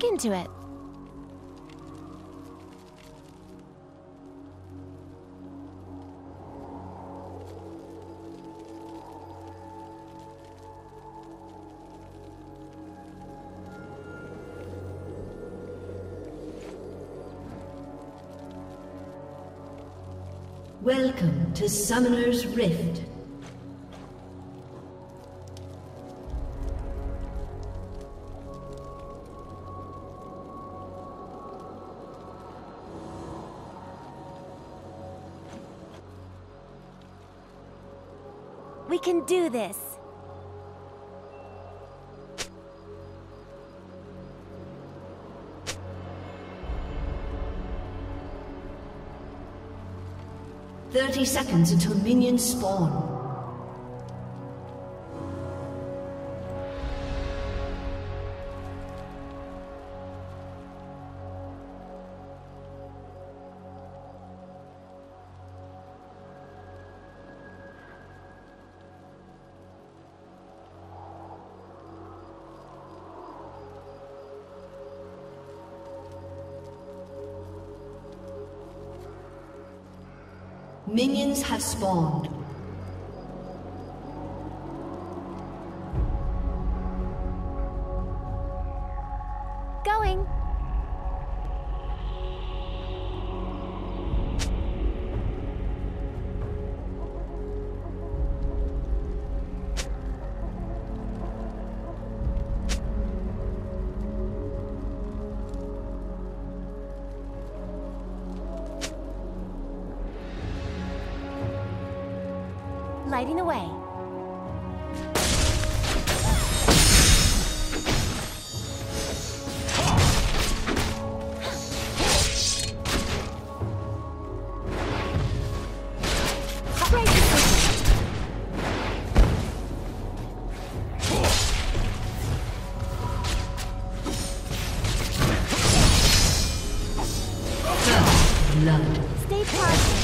look into it. Welcome to Summoner's Rift. We can do this. "30 seconds until minions spawn." Minions have spawned. Going. Lighting the way. Great decision. Blood. Stay positive.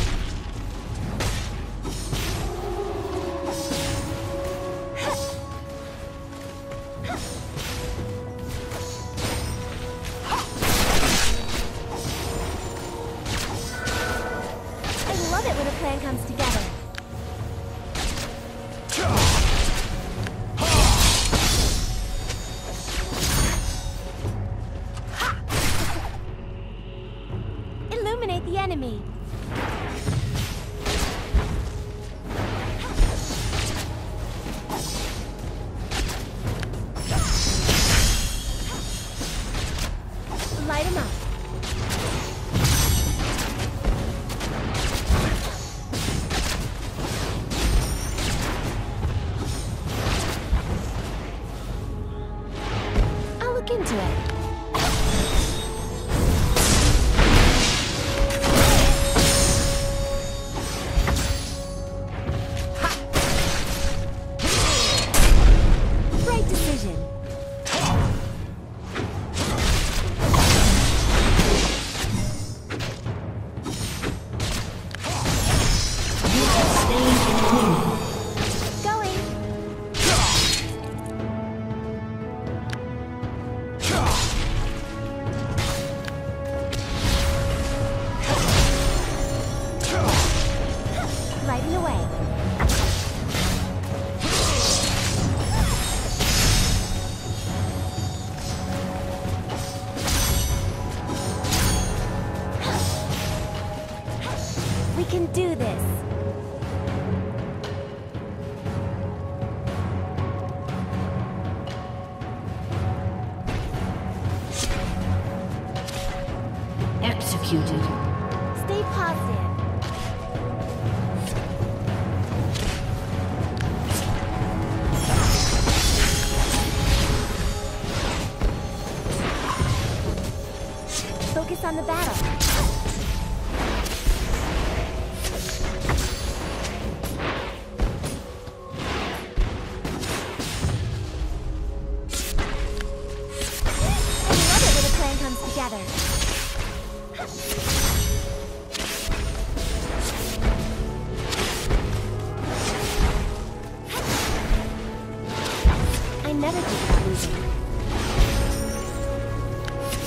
Plan comes together. Illuminate the enemy. Light him up. Into it. Right decision. Lighting away. We can do this. Executed. Stay positive. Focus on the battle. I love it when a plan comes together. I never give up losing.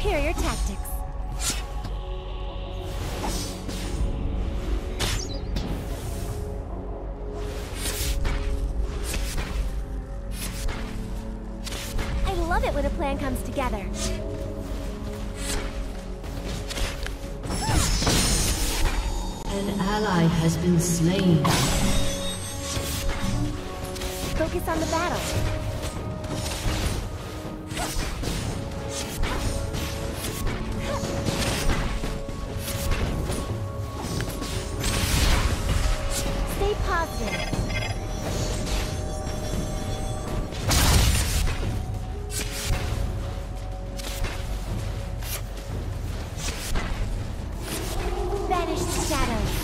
superior tactics. I love it when a plan comes together. An ally has been slain. Focus on the battle. Stay positive. Banish the shadows.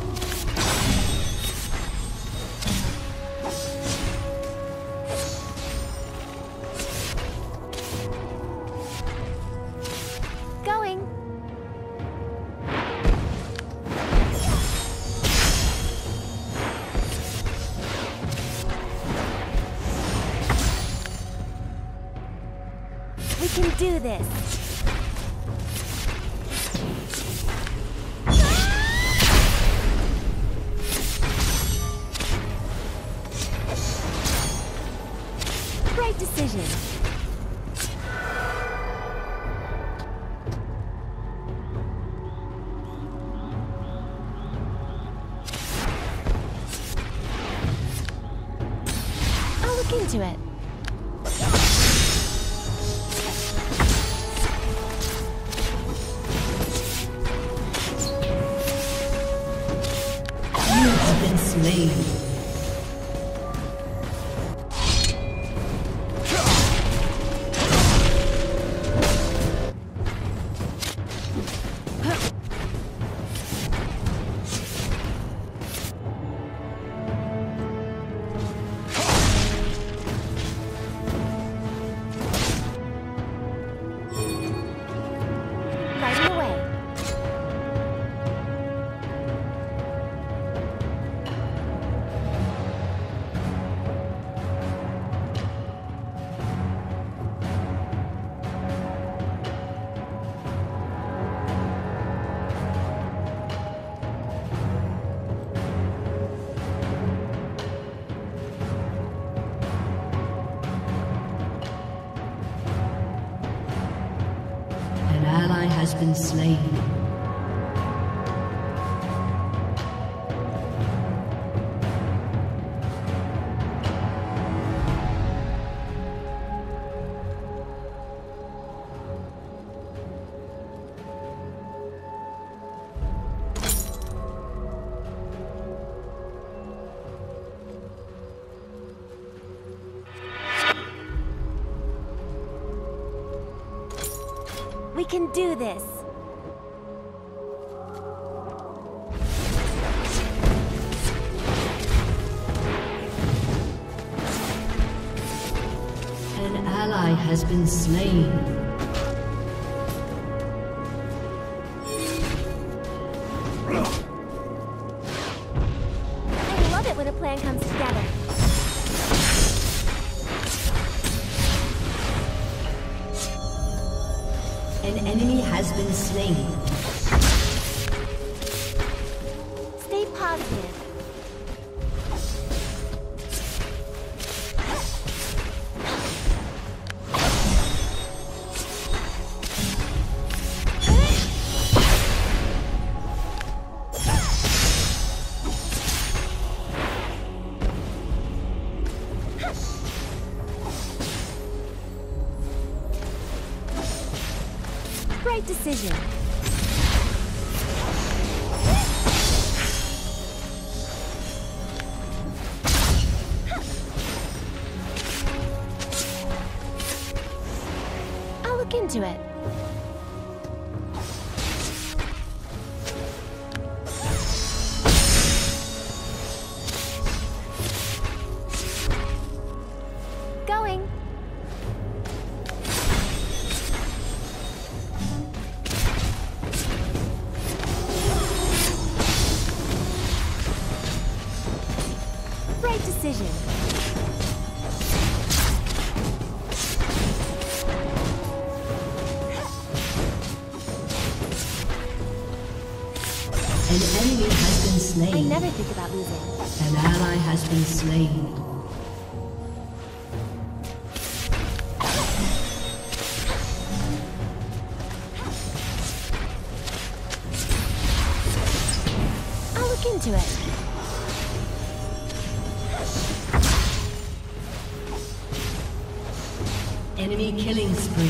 Going. We can do this. Great decision. I'll look into it. You have been slain. Right away. An ally has been slain. We can do this. An ally has been slain. I love it when a plan comes together. An enemy has been slain. Stay positive. Great decision. I'll look into it. Going. Great decision. An enemy has been slain. I never think about losing. An ally has been slain. I'll look into it. Enemy killing spree.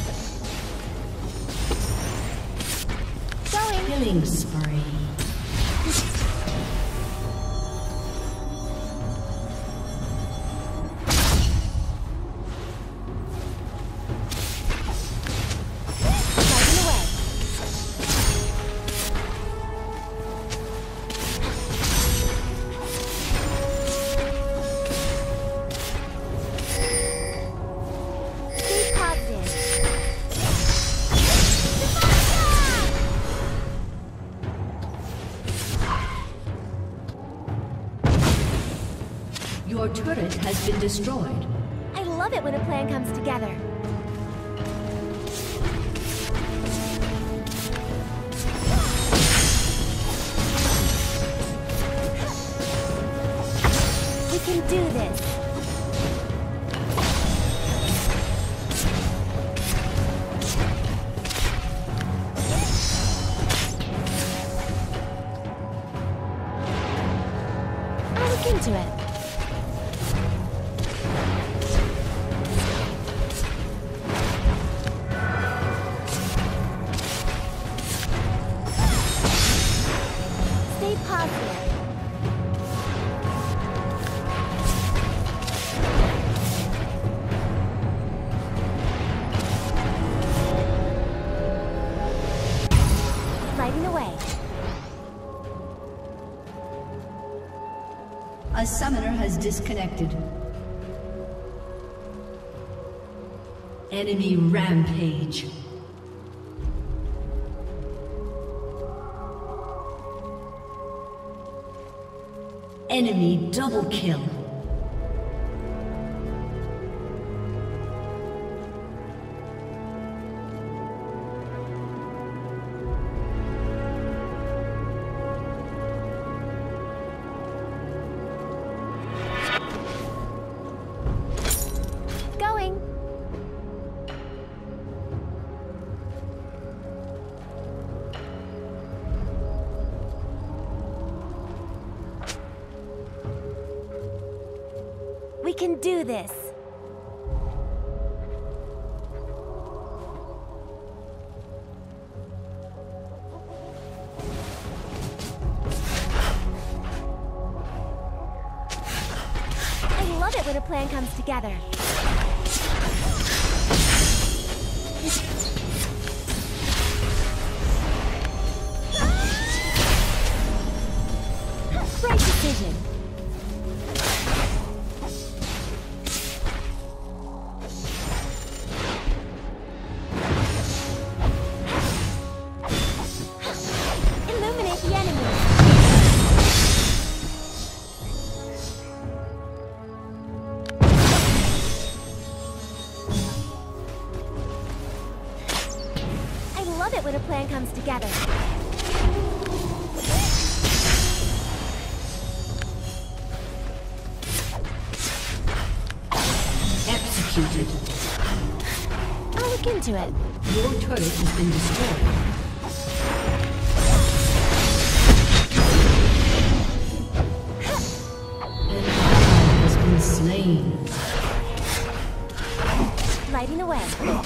Going. Killing spree. Your turret has been destroyed. I love it when a plan comes together. We can do this. I'll look into it. A summoner has disconnected. Enemy rampage. Enemy double kill. We can do this. I love it when a plan comes together. Great decision. I love it when a plan comes together. Executed. I'll look into it. Your turret has been destroyed. An ally has been slain. Lighting the way.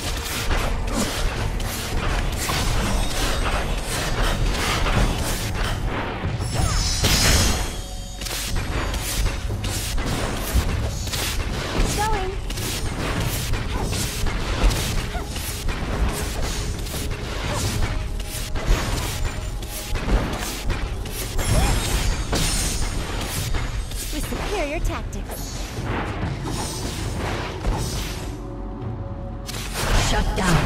Superior tactics. Shut down.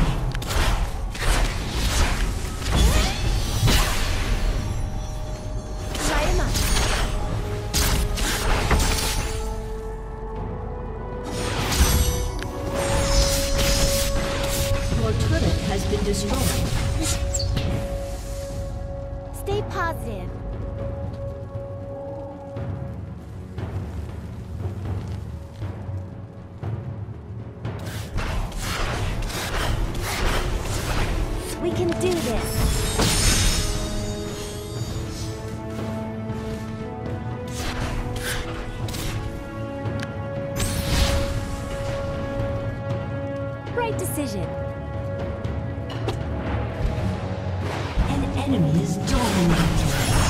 Light him up. Your turret has been destroyed. Stay positive. We can do this. Right decision. An enemy is dominating.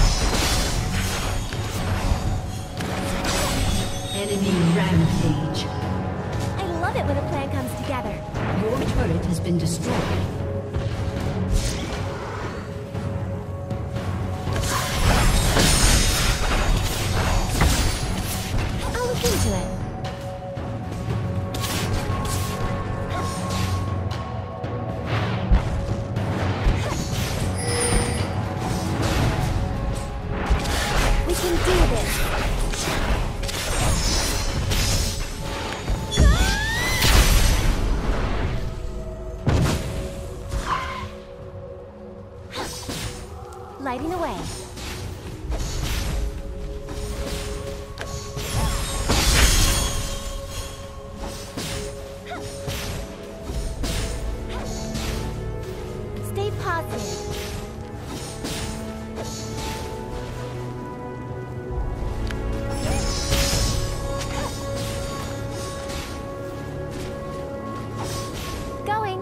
Enemy rampage. I love it when a plan comes together. Your turret has been destroyed. I'll look into it. We can do this. Lighting away. Stay positive. Going.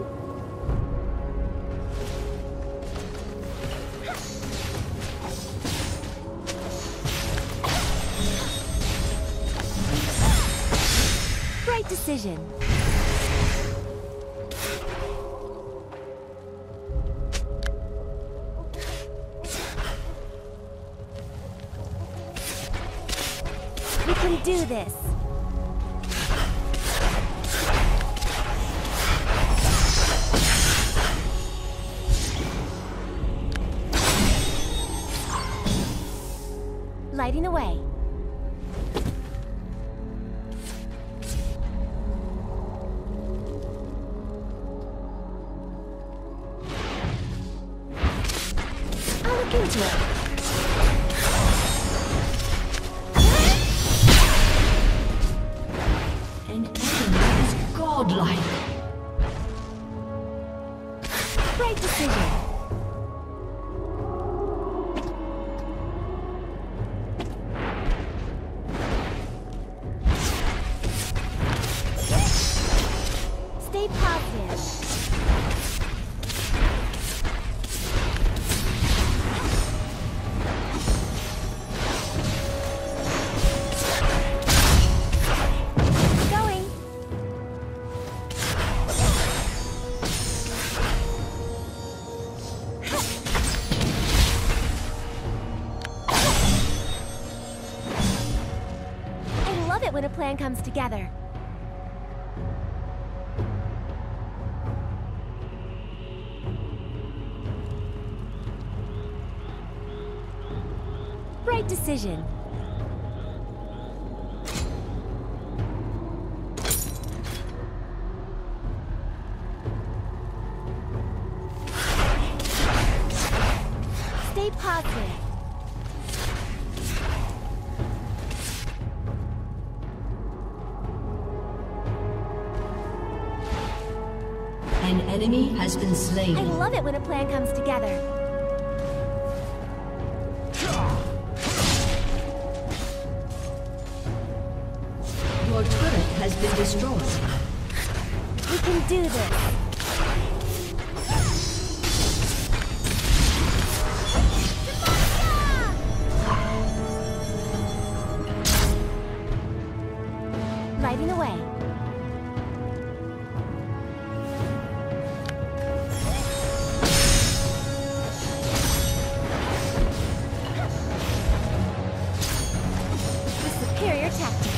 Right decision. We can do this. Lighting away. I'll look into it. An enemy is godlike. Right decision. Stay positive. Going. I love it when a plan comes together. Right decision. Stay positive. An enemy has been slain. I love it when a plan comes together. Your turret has been destroyed. We can do this. Lighting away. With superior tactics.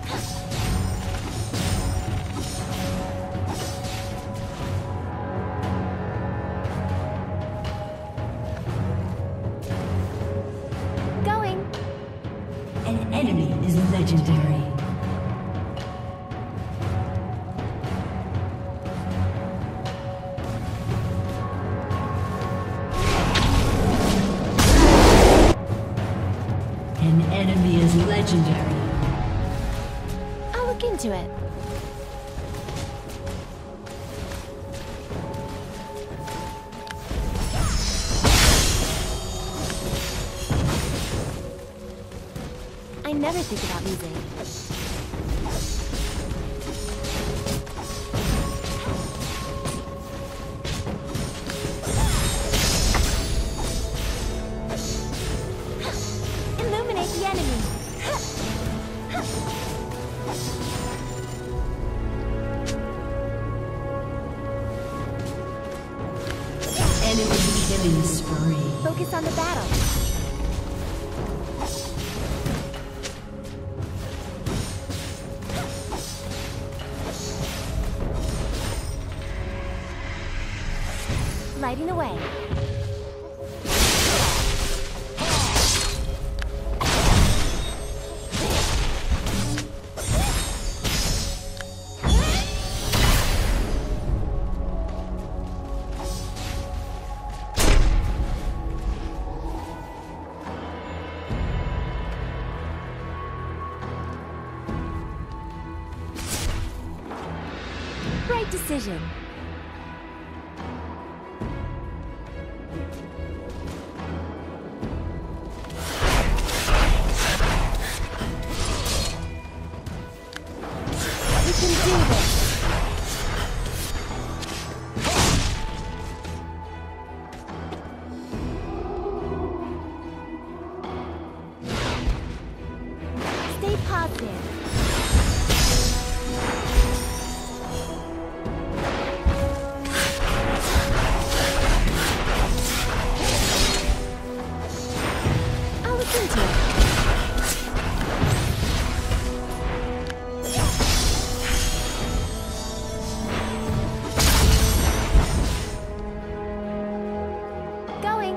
Going. An enemy is legendary. enemy is legendary. I'll look into it. I never think about losing. Illuminate the enemy. Enemy killing spree. Focus on the battle. Lighting away. Right decision. We can do this. Stay positive. I'll look into it. Going.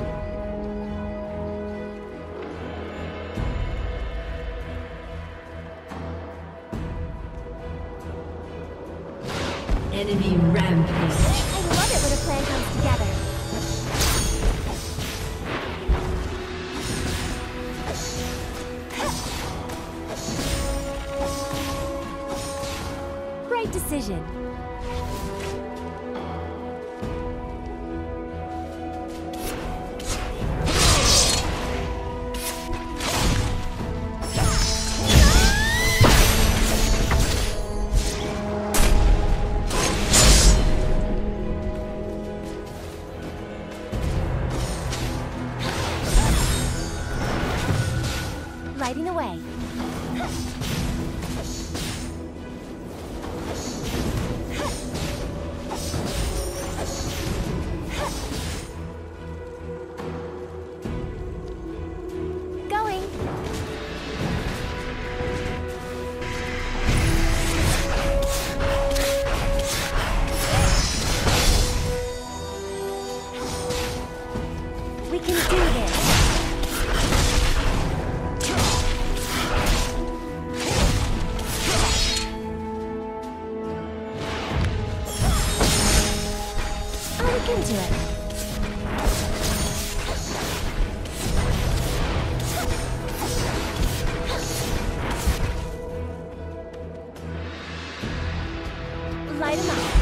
Enemy rampage. I love it when a plan comes together. Right decision. Lighting away. Going. We can do this. I'll look into it. Light 'em up.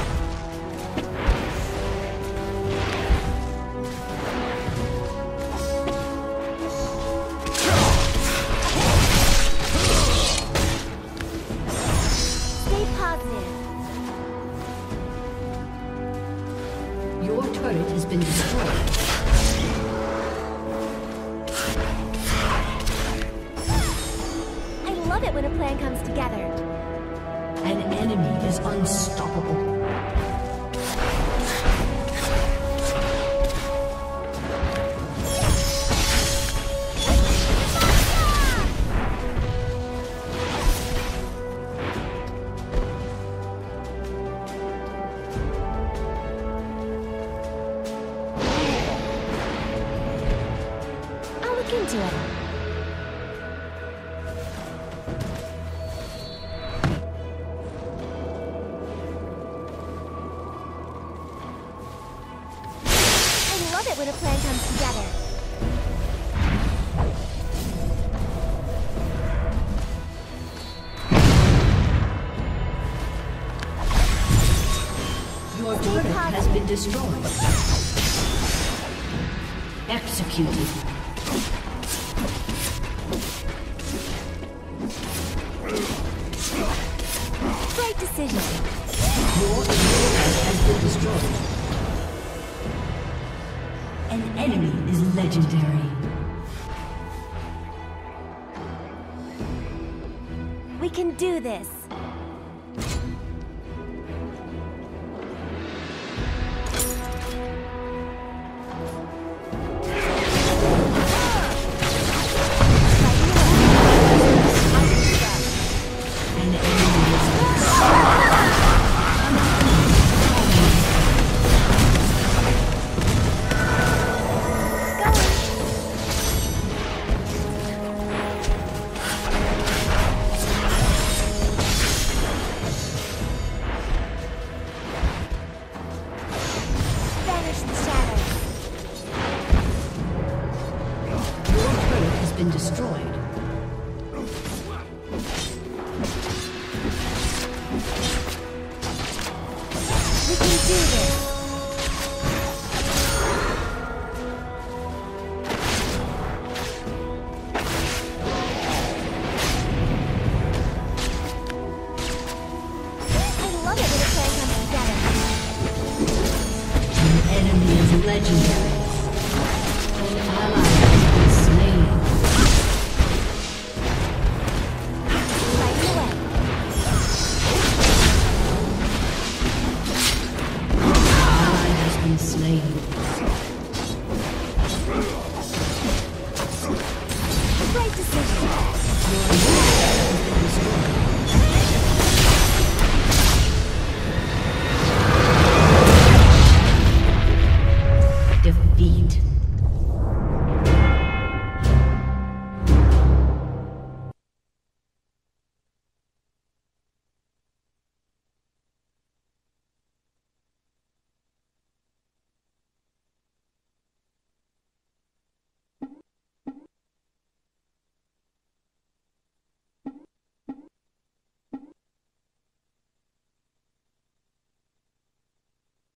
Stay positive. Your turret has been destroyed. I love it when a plan comes together. An enemy is unstoppable. I'll look into it. I love it when a plan comes together. destroyed. Executed. Great decision. Your inhibitor has been destroyed. An enemy is legendary. We can do this. Enemy is legendary.